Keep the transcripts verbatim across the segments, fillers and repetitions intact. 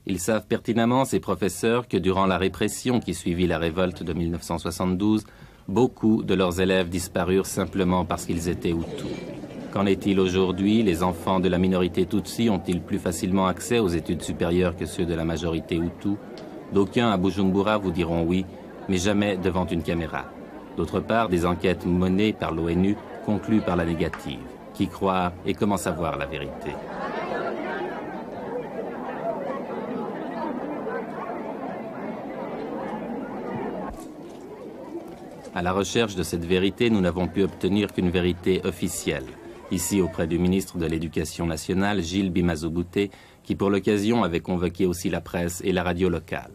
Ils savent pertinemment, ces professeurs, que durant la répression qui suivit la révolte de mille neuf cent soixante-douze, beaucoup de leurs élèves disparurent simplement parce qu'ils étaient Hutus. Qu'en est-il aujourd'hui? Les enfants de la minorité Tutsi ont-ils plus facilement accès aux études supérieures que ceux de la majorité Hutu? D'aucuns à Bujumbura vous diront oui, mais jamais devant une caméra. D'autre part, des enquêtes menées par l'ONU concluent par la négative. Qui croire et comment savoir la vérité? À la recherche de cette vérité, nous n'avons pu obtenir qu'une vérité officielle. Ici, auprès du ministre de l'Éducation nationale, Gilles Bimazobouté, qui pour l'occasion avait convoqué aussi la presse et la radio locale.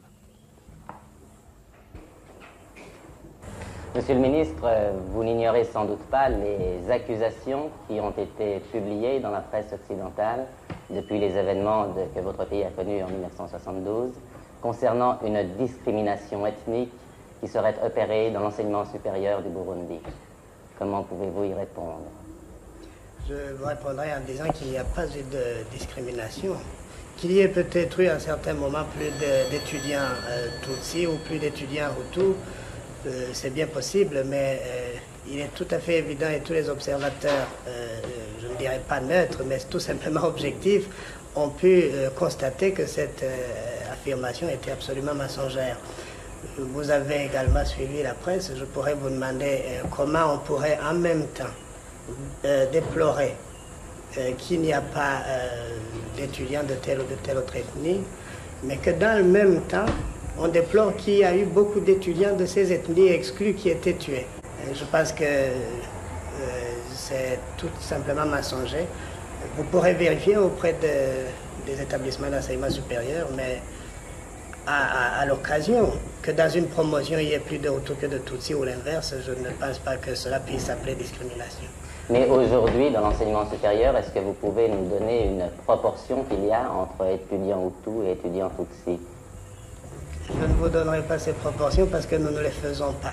Monsieur le ministre, vous n'ignorez sans doute pas les accusations qui ont été publiées dans la presse occidentale depuis les événements de, que votre pays a connus en mille neuf cent soixante-douze concernant une discrimination ethnique qui serait opérée dans l'enseignement supérieur du Burundi. Comment pouvez-vous y répondre? Je vous répondrai en disant qu'il n'y a pas eu de discrimination. Qu'il y ait peut-être eu à un certain moment plus d'étudiants euh, Tutsi ou plus d'étudiants Hutus, euh, c'est bien possible, mais euh, il est tout à fait évident et tous les observateurs, euh, je ne dirais pas neutres, mais tout simplement objectifs, ont pu euh, constater que cette euh, affirmation était absolument mensongère. Vous avez également suivi la presse, je pourrais vous demander euh, comment on pourrait en même temps euh, déplorer euh, qu'il n'y a pas euh, d'étudiants de telle ou de telle autre ethnie, mais que dans le même temps, on déplore qu'il y a eu beaucoup d'étudiants de ces ethnies exclues qui étaient tués. Et je pense que euh, c'est tout simplement mensonger. Vous pourrez vérifier auprès de, des établissements d'enseignement supérieur, mais à, à, à l'occasion que dans une promotion il y ait plus de Hutus que de Tutsi ou l'inverse, je ne pense pas que cela puisse s'appeler discrimination. Mais aujourd'hui, dans l'enseignement supérieur, est-ce que vous pouvez nous donner une proportion qu'il y a entre étudiants Hutus et étudiants Tutsi? Je ne vous donnerai pas ces proportions parce que nous ne les faisons pas.